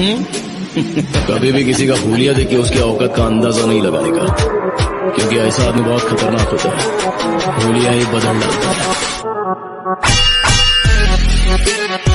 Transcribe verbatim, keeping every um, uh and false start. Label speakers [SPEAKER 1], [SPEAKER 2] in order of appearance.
[SPEAKER 1] कभी भी किसी का हुलिया देख के उसकी औकात का अंदाजा नहीं लगाने का, क्योंकि ऐसा आदमी बहुत खतरनाक होता है। हुलिया ही बदल डालता है।